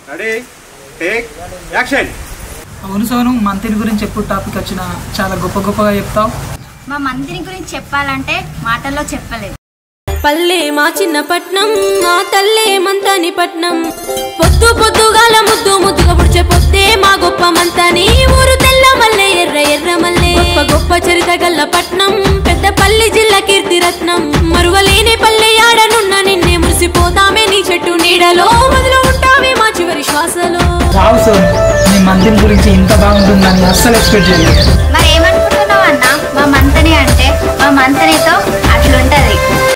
Ready take action. అవును సోను, మంత్రి గురించి ఎప్పుడు టాపిక్ వచ్చినా చాలా గొప్పగా చెప్తావు. మా మంత్రి గురించి చెప్పాలంటే మాటల్లో చెప్పలేదు. పల్లె మా చిన్న పట్నం, మా తల్లే మంతని పట్నం. పొద్దుగాల ముద్దుగా పుడిచే పొద్దే మా గొప్ప మంతని. ఊరు తెల్ల మల్లె ఎర్ర మల్లె, గొప్ప చరిత గల్ల పట్నం. పెద్దపల్లి జిల్లా కీర్తిరత్నం. మరువలేని పల్లె ఆడనున్న నిన్నే మురిసిపోతామే నీ చెట్టు నీడలో. మొదలు ఉంటావే మా చివరి శ్వాసలో. రావు సోను, నీ మంత్రి గురించి ఇంత బాగుంటుందని అస్సలు ఎక్స్పెక్ట్ చేయలేదు. మరి ఏమనుకుంటున్నావు అన్న? మా మంత్రి అంటే మా మంత్రితో అట్లుంటది.